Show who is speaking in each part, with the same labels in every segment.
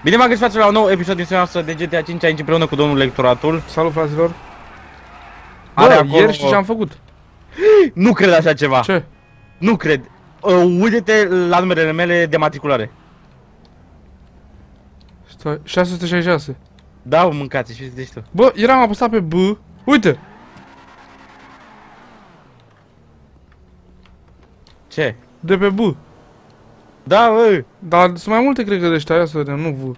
Speaker 1: Bine v-am găsit, față la un nou episod din seria noastră de GTA 5 aici împreună cu domnul Lectoratul.
Speaker 2: Salut, fraților!
Speaker 1: Are
Speaker 2: Bă,
Speaker 1: acolo...
Speaker 2: ieri știi ce am făcut?
Speaker 1: Nu cred așa ceva.
Speaker 2: Ce?
Speaker 1: Nu cred. Uite-te la numerele mele de matriculare.
Speaker 2: Stai, 666.
Speaker 1: Da, mâncați și zici tu.
Speaker 2: Bă, eram apăsat pe B. Uite!
Speaker 1: Ce?
Speaker 2: De pe B.
Speaker 1: Da, bă.
Speaker 2: Dar sunt mai multe, cred că de ăștia, ia să vedem, nu V.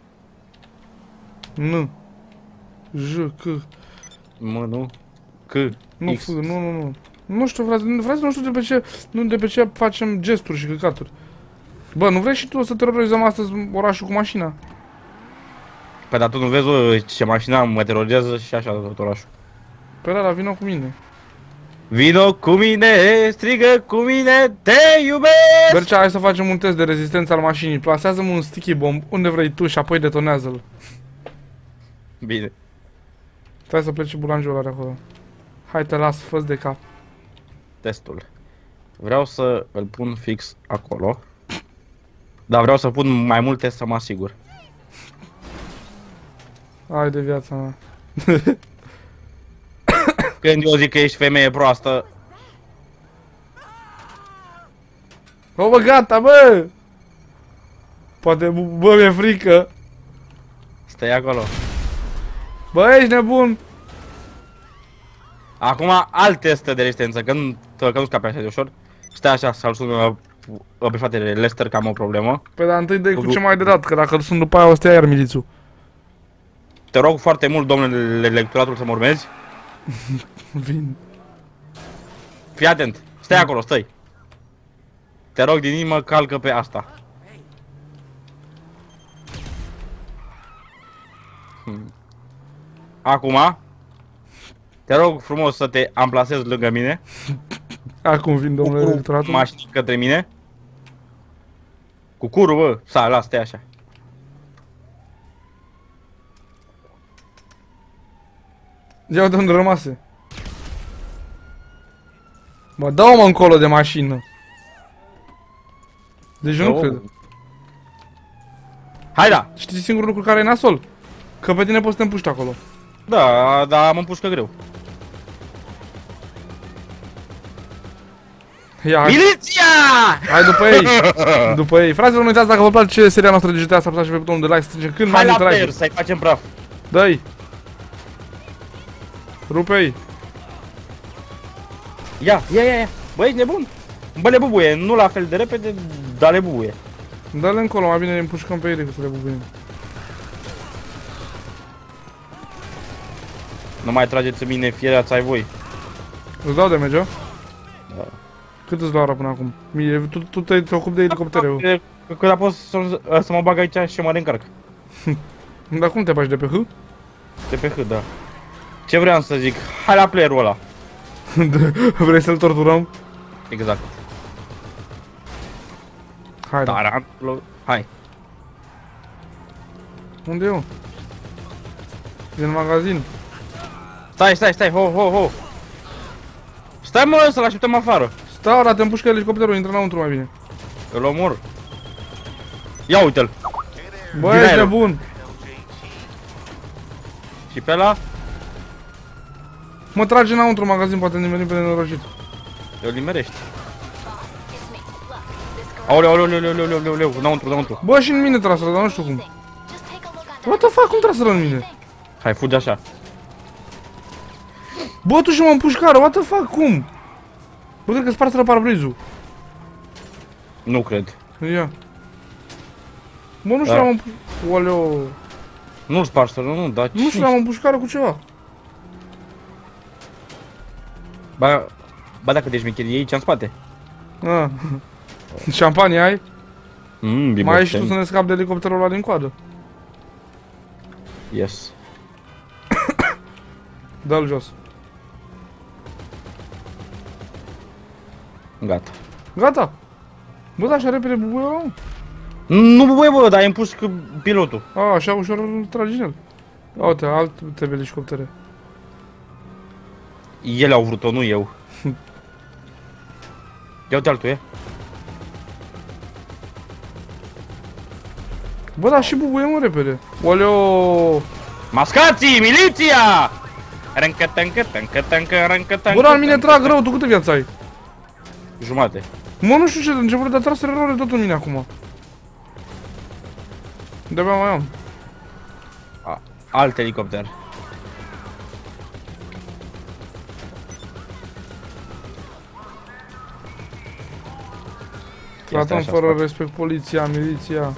Speaker 2: N. J, C.
Speaker 1: Mă, nu. C.
Speaker 2: Nu
Speaker 1: X.
Speaker 2: F, nu. Nu știu, frate, nu știu de pe ce facem gesturi și căcaturi. Bă, nu vrei și tu să terorizăm astăzi orașul cu mașina?
Speaker 1: Păi, dar tu nu vezi, bă, ce mașina mă terorizează și așa tot orașul.
Speaker 2: Pe ăla, vino cu mine.
Speaker 1: Vino cu mine, strigă cu mine, te iubesc!
Speaker 2: Bercea, hai să facem un test de rezistență al mașinii. Plasează-mă un sticky bomb unde vrei tu și apoi detonează-l.
Speaker 1: Bine.
Speaker 2: Stai să pleci bulanjul ăla de acolo. Hai, te las, fă de cap.
Speaker 1: Testul. Vreau să îl pun fix acolo. Dar vreau să pun mai multe să mă asigur.
Speaker 2: Hai de viața mea.
Speaker 1: Când eu zic că ești femeie proastă.
Speaker 2: O, bă, gata, bă! Poate, bă, mi-e frică.
Speaker 1: Stai acolo.
Speaker 2: Bă, ești nebun!
Speaker 1: Acum alt test de rezistență, că nu scape așa de ușor. Stai așa, să-l sun pe fratele Lester, că am o problemă.
Speaker 2: Păi, dar întâi dă-i cu ce mai de dat, că dacă îl sun după aia o să te ia iar milițul.
Speaker 1: Te rog foarte mult, domnule Lectoratul, să mă urmezi.
Speaker 2: Vin.
Speaker 1: Fii atent, stai acolo, stai. Te rog din inimă, calcă pe asta. Acum, te rog frumos să te amplasezi lângă mine.
Speaker 2: Acum vin, domnule
Speaker 1: Cu
Speaker 2: electoratul.
Speaker 1: mașini către mine. Cu curul, bă, las, stai așa.
Speaker 2: Ia uite unde rămase. Bă, dau-mă încolo de mașină. Deci eu nu cred.
Speaker 1: Hai da!
Speaker 2: Știi singurul lucru care e nasol? Că pe tine poți să te împuști acolo.
Speaker 1: Da, dar mă împușcă greu.
Speaker 2: Ia, hai.
Speaker 1: Miliția!
Speaker 2: Hai după ei! După ei! Fraților, nu uitați, dacă vă place seria noastră de GTA, să apăsați și pe butonul de like, să strângem cât mai
Speaker 1: Hai la
Speaker 2: multe
Speaker 1: player,
Speaker 2: like-uri.
Speaker 1: să-i facem praf.
Speaker 2: Dă-i! Rupe-i!
Speaker 1: Ia. Bă, ești nebun? Bă, le bubuie, nu la fel de repede, dar le bubuie.
Speaker 2: Dă-le încolo, mai bine ne împușcăm pe ei decât să le bubuim.
Speaker 1: Nu mai trageți în mine, fierați ai voi.
Speaker 2: Îți dau damage, o?
Speaker 1: Da.
Speaker 2: Cât îți dau ora până acum? Tu te ocupi de elicoptere.
Speaker 1: Că pot să mă bag aici și mă reîncarc.
Speaker 2: Dar cum te bagi de pe H?
Speaker 1: De pe H, da. Ce vreau să zic? Hai la playerul ăla.
Speaker 2: Vrei să-l torturăm?
Speaker 1: Exact.
Speaker 2: Hai, da.
Speaker 1: Tarantul. Hai.
Speaker 2: Unde e eu? E în magazin.
Speaker 1: Stai, ho. Stai, mă, să-l așteptăm afară.
Speaker 2: Stau, dar te împușcă elicopterul, intră înăuntru mai bine.
Speaker 1: Îl omor. Ia uite-l.
Speaker 2: Bă,
Speaker 1: Din
Speaker 2: ești
Speaker 1: aer.
Speaker 2: nebun!
Speaker 1: Și pe ăla,
Speaker 2: Mă trage înăuntru magazin, poate nimeni pe nenorocit.
Speaker 1: îl limerești. Aoleu, înăuntru.
Speaker 2: Bă, și în mine trasără, dar nu știu cum. What the fuck, cum trasără în mine?
Speaker 1: Hai, fugi așa.
Speaker 2: Bă, tu și mă împușcară, what the fuck, cum? Bă, cred că sparseră parabrizul.
Speaker 1: Nu cred.
Speaker 2: Ia. Bă, nu știu,
Speaker 1: Da.
Speaker 2: l-am împușcară. Oleo.
Speaker 1: Nu-l spargi, nu, dar
Speaker 2: Nu știu, l-am împușcară cu ceva.
Speaker 1: Ba, dacă te șmecheri, ei ce-în spate.
Speaker 2: Ah. Șampanie ai? Mai ai și tu
Speaker 1: Biboceni.
Speaker 2: să ne scapi de elicopterul ăla din coadă.
Speaker 1: Yes.
Speaker 2: Dă-l jos.
Speaker 1: Gata.
Speaker 2: Gata. Bă, da, așa repede bubuie ăla, mă.
Speaker 1: Nu, bă, dar ai împuși pilotul.
Speaker 2: A, așa ușor îl tragi în el. Ia uite, alte elicoptere.
Speaker 1: Ele au vrut-o, nu eu. Ia uite altul, e.
Speaker 2: Bă, da, și bubuie mă repede. Oleo!
Speaker 1: Mascații, miliția!
Speaker 2: Bă, dar mine trag rău, tu câte viață ai?
Speaker 1: Jumate.
Speaker 2: Mă, nu știu ce, început de a trasere rău tot în mine acum. De-abia mai am.
Speaker 1: Alt elicopter.
Speaker 2: Tratăm fără respect poliția, miliția.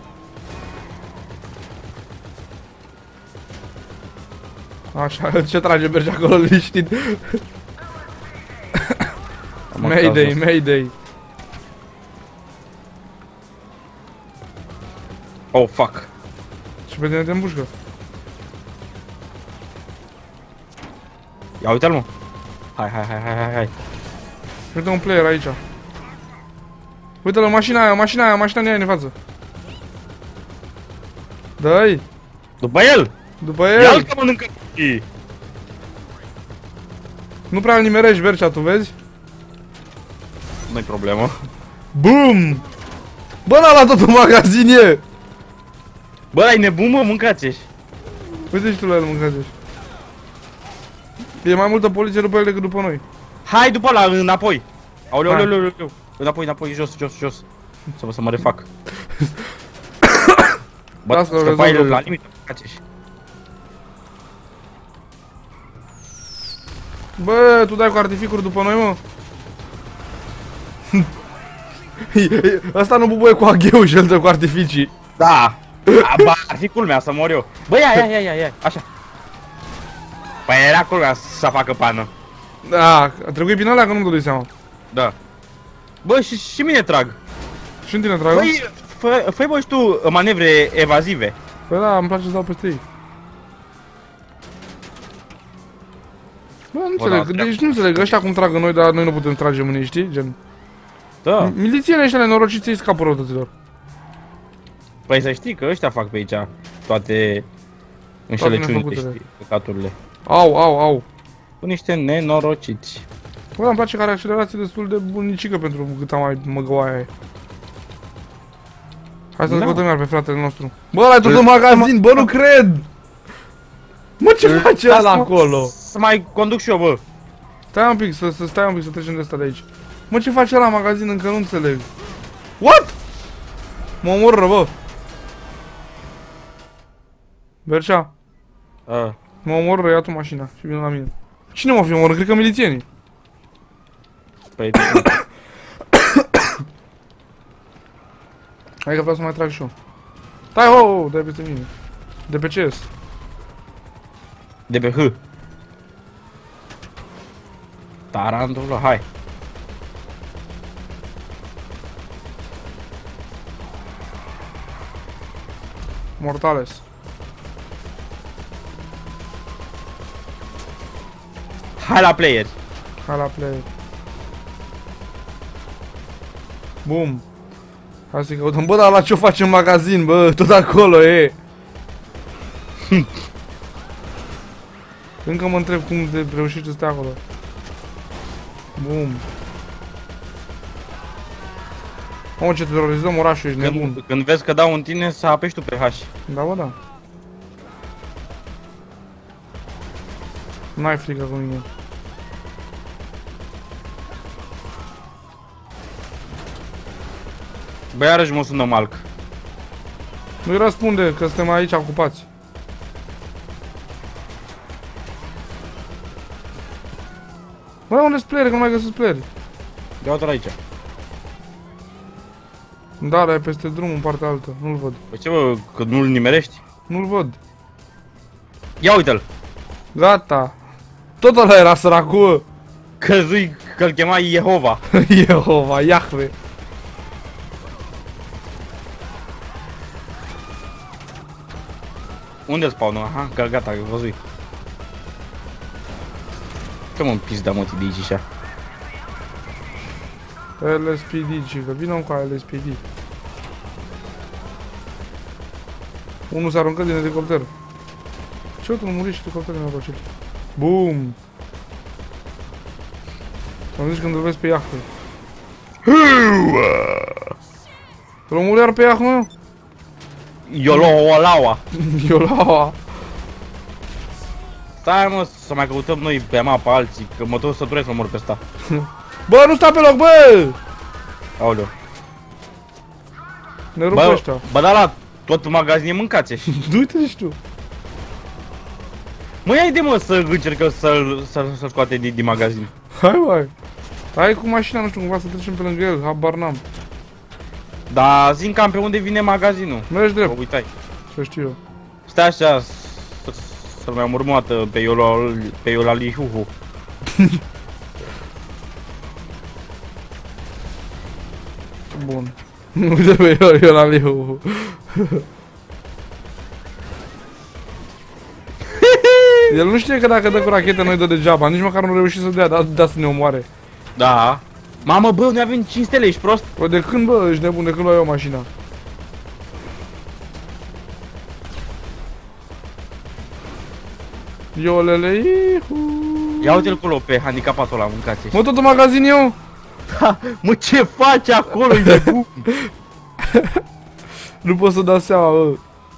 Speaker 2: Așa, ce trage merge acolo liniștit. Mayday, Mayday.
Speaker 1: Oh, fuck.
Speaker 2: Și pe tine te îmbușcă.
Speaker 1: Ia uite-l, mă. Hai.
Speaker 2: Uite un player aici. Uite-l, mașina aia în față. Dă-i!
Speaker 1: După el!
Speaker 2: După el!
Speaker 1: Ia-l că mănâncă.
Speaker 2: Nu prea-l nimerești, Bercea, tu vezi?
Speaker 1: Nu-i problemă.
Speaker 2: BUM! Bă, n-a luat tot un magazin e!
Speaker 1: Bă, ai nebun, mă, mâncați-și.
Speaker 2: Uite și tu la el, mâncați-și. E mai multă poliție după el decât după noi.
Speaker 1: Hai după ăla, înapoi. Aoleu. Înapoi, jos. Să mă refac. Bă, scăpai la limită, mâncați-și.
Speaker 2: Bă, tu dai cu artificuri după noi, mă? Asta nu bubuie cu agheu și el dă cu artificii.
Speaker 1: Da. Ba, ar fi culmea să mor eu. Bă, ia, așa. Păi era culmea să facă pană.
Speaker 2: Da, a trecut prin alea că nu-mi dădui seama.
Speaker 1: Da. Bă, și mine trag.
Speaker 2: Și în tine trag?
Speaker 1: Băi, fă-i bă și tu manevre evazive.
Speaker 2: Păi da, îmi place să dau peste ei. Bă, nu înțeleg, deci nu înțeleg, ăștia cum tragă noi, dar noi nu putem trage mâine, știi? Gen.
Speaker 1: Da.
Speaker 2: Milițienii ăștia nenorociți îi scapă răutăților.
Speaker 1: Păi să știi că ăștia fac pe aici toate înșelăciunile și păcaturile.
Speaker 2: Au.
Speaker 1: Cu niște nenorociți.
Speaker 2: Bă, îmi place că are accelerație destul de bunicică pentru cât am mai măgăoaia aia. Hai să-l căutăm iar pe fratele nostru. Bă, ăla-i tot un magazin, bă, nu cred! Mă, ce face ăla acolo?
Speaker 1: Să mai conduc și eu, bă.
Speaker 2: Stai un pic, stai un pic, să trecem de asta de aici. Mă, ce face ăla în magazin? Încă nu înțeleg. What? Mă omoră, bă. Bercea. Mă omoră, ia tu mașina și vină la mine. Cine mă fi omoră? Cred că milițienii.
Speaker 1: Păi,
Speaker 2: hai că vreau să mai trag și eu. Stai, ho, dai peste mine. De pe CS.
Speaker 1: de pe H. Tarantula, hai.
Speaker 2: Mortales.
Speaker 1: Hai la player.
Speaker 2: Hai la play. Bum. Hai să-i căutăm. Bă, dar la ce-o facem în magazin, bă? Tot acolo e. Încă mă întreb cum de reușești să stai acolo. Bum. Mamă, ce terorizăm orașul, ești nebun.
Speaker 1: Când vezi că dau în tine, să apeși tu pe H.
Speaker 2: Da, bă, da. N-ai frică cu mine.
Speaker 1: Bă, iarăși mă sună Malc.
Speaker 2: Nu-i răspunde, că suntem aici ocupați. Bă, unde-s player, că nu mai găsesc player?
Speaker 1: Ia uite-l aici.
Speaker 2: Da, dar e peste drum în partea altă, nu-l văd.
Speaker 1: Păi ce bă, că nu-l nimerești?
Speaker 2: Nu-l văd.
Speaker 1: Ia uite-l.
Speaker 2: Gata. Tot ăla era săracul.
Speaker 1: Căzui că-l chema Jehova.
Speaker 2: Jehova, Iahve.
Speaker 1: Unde spawnă? Aha, că gata, că văzui. Că mă pizda mă de aici așa.
Speaker 2: LSPD, cică, vină cu LSPD. Unul s-a aruncat din elicopter. Ce tu nu muri și elicopterul nenorocit. Boom! Am zis când îl vezi pe Iahve. Îl omori iar pe Iahve, mă?
Speaker 1: Ioloalaua.
Speaker 2: Iolaua.
Speaker 1: Stai mă, să mai căutăm noi pe mapa alții, că mă tot săturesc să mor pe ăsta.
Speaker 2: Bă, nu sta pe loc, bă!
Speaker 1: Aoleu.
Speaker 2: Ne rup ăștia.
Speaker 1: Bă, da la tot magazinul mâncați.
Speaker 2: Du-te și tu.
Speaker 1: Mă, ia de mă să încercăm să-l scoate din magazin.
Speaker 2: Hai, mai. Hai cu mașina, nu știu, cumva să trecem pe lângă el, habar n-am.
Speaker 1: Dar zi cam pe unde vine magazinul.
Speaker 2: Mergi drept.
Speaker 1: Uitai.
Speaker 2: Să știu eu.
Speaker 1: Stai așa, să-l mai urmată pe Iolalihuhu.
Speaker 2: Bun. Uite pe Iolalihuhu. El nu știe că dacă dă cu rachetă noi dă degeaba, nici măcar nu reușit să dea, dar să ne omoare.
Speaker 1: Da. Mamă, bă, noi avem 5 stele, ești prost?
Speaker 2: Bă, de când, bă, ești nebun, de când luai eu mașina? Iolele-ihu.
Speaker 1: Ia uite-l acolo pe handicapatul ăla, mâncați.
Speaker 2: Mă, tot în magazin eu?
Speaker 1: Da, mă, ce faci acolo, e nebun?
Speaker 2: Nu pot să dau seama, bă.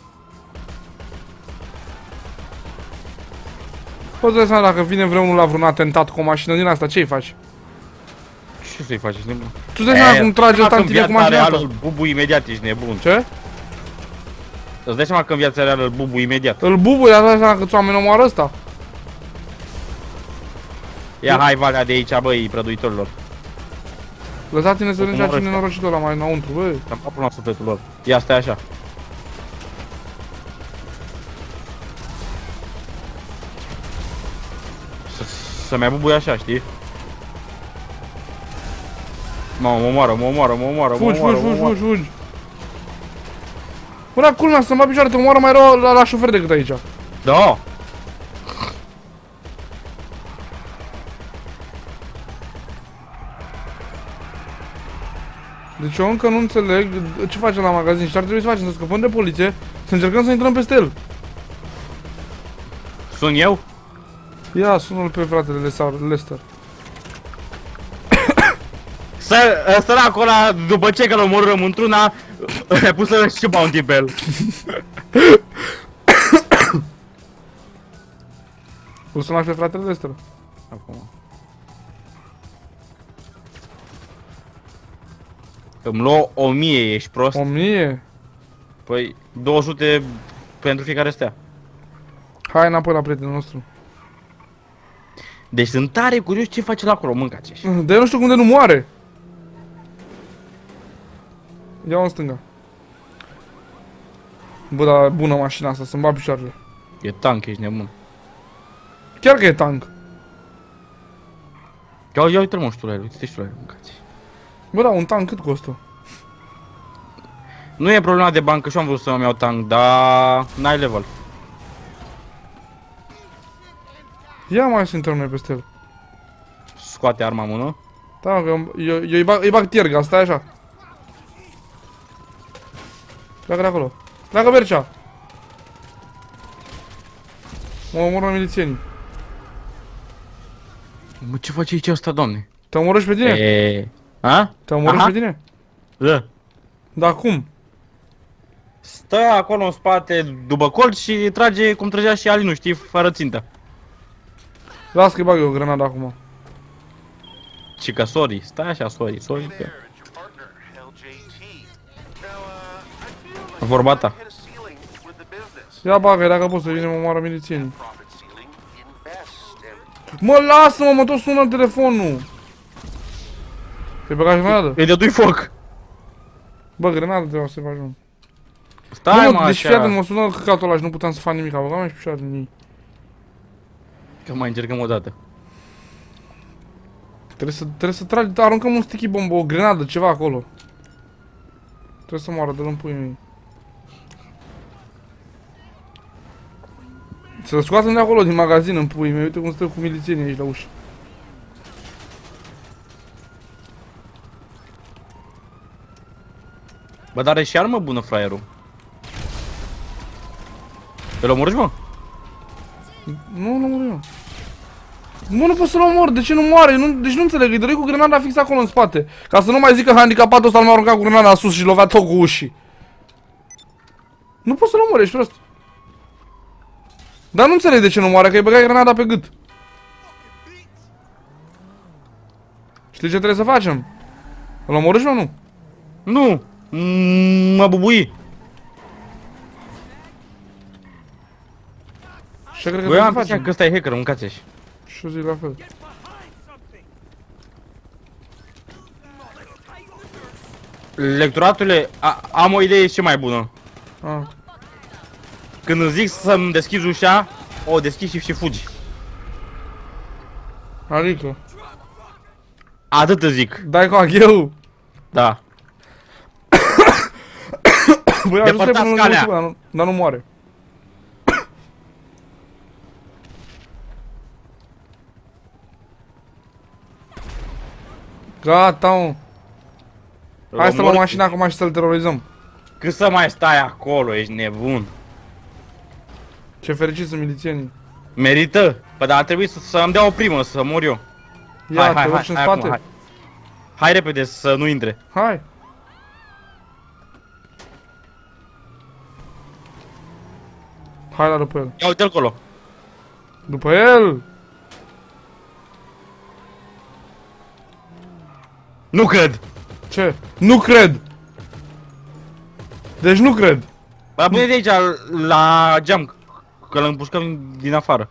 Speaker 2: Poți să dai seama dacă vine vreunul la vreun atentat cu o mașină din asta, ce-i faci?
Speaker 1: Ce să-i faci, ești nebun?
Speaker 2: Tu îți dai seama cum trage ăsta în tine cu mașina asta?
Speaker 1: Îl bubu imediat, ești nebun.
Speaker 2: Ce?
Speaker 1: Îți dai seama că în viața reală îl bubu imediat.
Speaker 2: Îl bubui, dar dai seama câți oameni omoară ăsta?
Speaker 1: Ia hai valea de aici, băi, prăduitorilor.
Speaker 2: Lăsați-ne să rângea cine nenorocitul ăla mai înăuntru, bă.
Speaker 1: Am capul la sufletul lor. Ia, stai așa. Să mai bubui așa, știi? Mamă, mă omoară.
Speaker 2: Fugi. Până culmea să-mi bat picioare, te omoară mai rău la șofer decât aici.
Speaker 1: Da.
Speaker 2: Deci eu încă nu înțeleg ce facem la magazin și ar trebui să facem, să scăpăm de poliție, să încercăm să intrăm peste el.
Speaker 1: Sun eu?
Speaker 2: Ia, sună-l pe fratele Lester.
Speaker 1: Săracul ăla, după ce că l omorâm într-una, a pus să și bounty pe el.
Speaker 2: O să pe fratele Lester.
Speaker 1: Acum. Îmi luă 1000, ești prost?
Speaker 2: 1000?
Speaker 1: Păi, 200 pentru fiecare stea.
Speaker 2: Hai înapoi la prietenul nostru.
Speaker 1: Deci sunt tare curios ce face la acolo, mâncați.
Speaker 2: De nu știu cum de nu moare. Ia-o în stânga. Bă, dar bună mașina asta, să-mi bat picioarele.
Speaker 1: E tank, ești nebun.
Speaker 2: Chiar că e tank.
Speaker 1: Ia uite-l mă, știu la el, uite-te și tu la el, mâncați.
Speaker 2: Bă, da, un tank cât costă?
Speaker 1: Nu e problema de bani, că și-am vrut să-mi iau tank, dar n-ai level.
Speaker 2: Ia mai să intrăm noi peste el.
Speaker 1: Scoate arma în mână.
Speaker 2: Da, că eu îi bag tierga, stai așa. Pleacă de acolo. Pleacă Bercea. Mă omoră milițienii.
Speaker 1: Mă, ce face aici ăsta, doamne?
Speaker 2: Te omoră și pe tine?
Speaker 1: A?
Speaker 2: Te omoră și pe tine?
Speaker 1: Da.
Speaker 2: Da, cum?
Speaker 1: Stă acolo în spate, după colț și trage cum trăgea și Alinu, știi, fără țintă.
Speaker 2: Las că-i bag eu grenada acum.
Speaker 1: Cica, sorry, stai așa, sorry. Vorba ta.
Speaker 2: Ia bagă-i dacă poți să vine, mă omoară milițienii. Mă, lasă-mă, mă tot sună telefonul. Te-ai băgat și grenadă?
Speaker 1: Îi dădui foc.
Speaker 2: Bă, grenadă trebuie să-i bagi, mă.
Speaker 1: Stai, mă,
Speaker 2: deci
Speaker 1: așa.
Speaker 2: fii atent, mă sună căcatul ăla și nu puteam să fac nimic, băgam și picioare din ei.
Speaker 1: Că mai încercăm o dată.
Speaker 2: Trebuie să tragi, aruncăm un sticky bomb, o grenadă, ceva acolo. Trebuie să moară, dă-l în puii mei. Să-l scoatem de acolo, din magazin, în puii mei, uite cum stă cu milițienii aici la ușă.
Speaker 1: Bă, dar are și armă bună, fraierul. Îl omorâși, mă?
Speaker 2: Nu mor eu. Bă, nu pot să-l omor, de ce nu moare? Deci nu înțeleg, îi dărui cu grenada fix acolo în spate. Ca să nu mai zic că handicapatul ăsta l-a aruncat cu grenada sus și lovea tot cu ușii. Nu poți să-l omori, ești prost. Dar nu înțeleg de ce nu moare, că îi băgai granada pe gât. Știi ce trebuie să facem? Îl omorâși sau nu?
Speaker 1: Nu! Mă bubui!
Speaker 2: Și cred că
Speaker 1: Băi,
Speaker 2: trebuie
Speaker 1: am
Speaker 2: să facem.
Speaker 1: că ăsta e hacker, mâncați-și.
Speaker 2: Și eu zic la fel.
Speaker 1: Lectoratule, am o idee ce mai bună.
Speaker 2: Ah.
Speaker 1: Când îți zic să-mi deschizi ușa, o deschizi și fugi.
Speaker 2: Adică?
Speaker 1: Atât îți zic.
Speaker 2: Dai cu agheu.
Speaker 1: Da.
Speaker 2: Băi, ajută-i până
Speaker 1: calea.
Speaker 2: dar nu moare. Gata, mă. Hai să luăm mașina acum și să-l terorizăm.
Speaker 1: Cât să mai stai acolo, ești nebun.
Speaker 2: Ce fericit sunt milițienii.
Speaker 1: Merită? Păi dar ar trebui să-mi dea o primă, să mor eu.
Speaker 2: Ia, te urci în spate.
Speaker 1: Acum, hai repede să nu intre.
Speaker 2: Hai. Hai la după el.
Speaker 1: Ia uite acolo.
Speaker 2: După el!
Speaker 1: Nu cred!
Speaker 2: Ce? Nu cred! Deci nu cred!
Speaker 1: Bă, pune de aici la geam, că îl împușcăm din afară.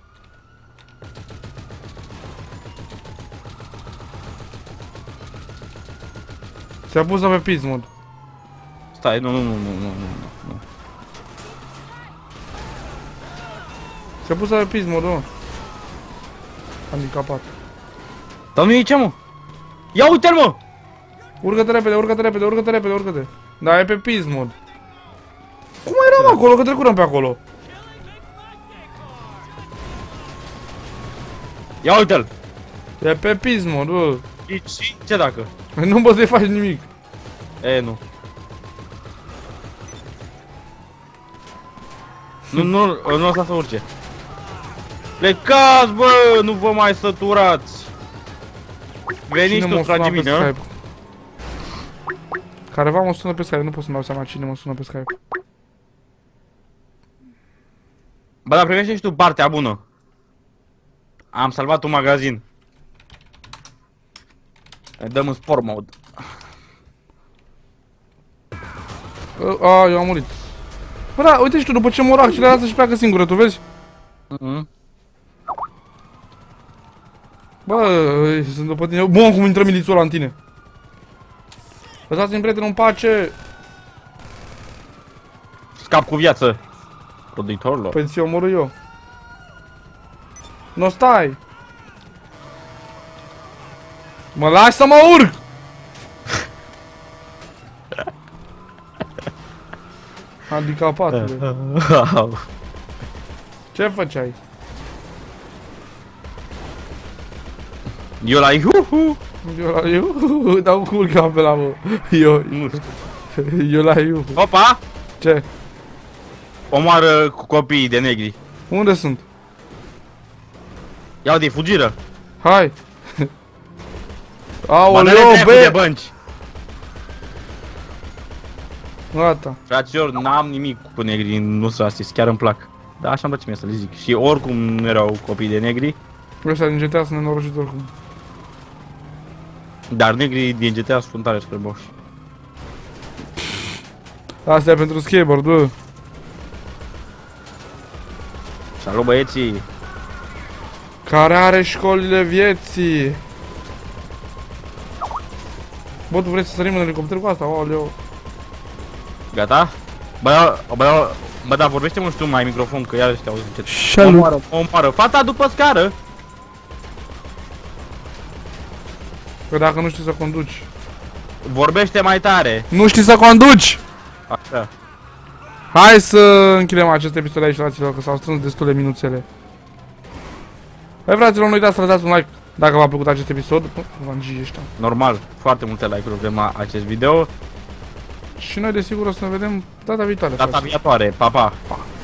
Speaker 2: Ți-a pus pe pis mod.
Speaker 1: Stai, nu.
Speaker 2: Ți-a pus pe pis mod, mă. Handicapat.
Speaker 1: Dar nu e ce, mă? Ia uite-l, mă!
Speaker 2: Urcă-te repede, urcă-te repede, urcă-te repede, urcă-te. Da, e pe pis mod. Cum eram acolo, că trecurăm pe acolo?
Speaker 1: Ia uite-l!
Speaker 2: E pe pis mod, bă.
Speaker 1: Și ce dacă?
Speaker 2: Nu poți să-i faci nimic.
Speaker 1: E, nu. Nu lăsa să urce. Plecați, bă! Nu vă mai săturați! Veniți tu, dragii mine,
Speaker 2: Careva mă sună pe Skype, nu pot să-mi dau seama cine mă sună pe Skype.
Speaker 1: Bă, dar privește și tu partea bună. Am salvat un magazin. Ne dăm în sport mode.
Speaker 2: Eu am murit. Bă, da, uite și tu, după ce mor accelerează și pleacă singură, tu vezi? Bă, sunt după tine. Bun, cum intră milițul ăla în tine. Lăsați-mi prietenul în pace.
Speaker 1: Scap cu viață. Roditorilor.
Speaker 2: Păi ți-o omorâ eu. Nu stai. Mă lași să mă urc. Handicapatule. Ce făceai?
Speaker 1: Eu la iuhu.
Speaker 2: Eu dau culca pe la mă. Eu la iuhu.
Speaker 1: Opa!
Speaker 2: Ce?
Speaker 1: Omoară copiii de negri.
Speaker 2: Unde sunt?
Speaker 1: Iau de fugiră.
Speaker 2: Hai. Aoleu,
Speaker 1: de
Speaker 2: bă!
Speaker 1: bănci.
Speaker 2: Gata.
Speaker 1: Fraților, n-am nimic cu negrii, nu sunt rasist, chiar îmi plac. Dar așa îmi place mie să le zic. Și oricum nu erau copii de negri.
Speaker 2: Ăștia din GTA sunt nenorociți oricum.
Speaker 1: Dar negrii din GTA sunt tare spre boși.
Speaker 2: Asta e pentru skateboard, bă.
Speaker 1: Salut, băieții!
Speaker 2: Care are școlile vieții. Bă, tu vrei să sărim în elicopter cu asta? Aoleu.
Speaker 1: Gata? Bă, da, vorbește mă și tu mai microfon, că iarăși te auzi încet.
Speaker 2: Salut.
Speaker 1: Omoară fata după scară!
Speaker 2: Că dacă nu știi să conduci.
Speaker 1: Vorbește mai tare!
Speaker 2: Nu știi să conduci!
Speaker 1: Așa.
Speaker 2: Hai să închidem acest episod aici, fraților, că s-au strâns destule minuțele. Hai, fraților, nu uitați să lăsați un like dacă v-a plăcut acest episod. Vangii ăștia.
Speaker 1: Normal, foarte multe like-uri vrem la acest video.
Speaker 2: Și noi, desigur, o să ne vedem data viitoare.
Speaker 1: Data viitoare, pa, pa!